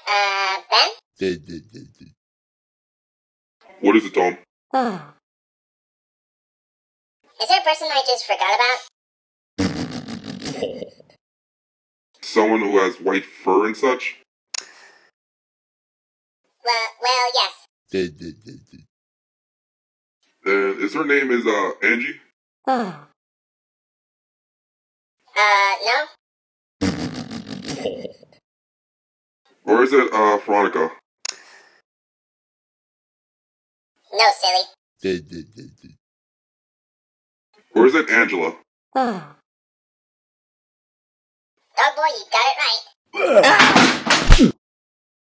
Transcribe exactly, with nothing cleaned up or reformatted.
Uh, Ben? What is it, Tom? Is there a person I just forgot about? Someone who has white fur and such? Well, well, yes. And is her name is, uh, Angie? Uh, no? Or is it, uh, Veronica? No, silly. Or is it Angela? Dog boy, you got it right.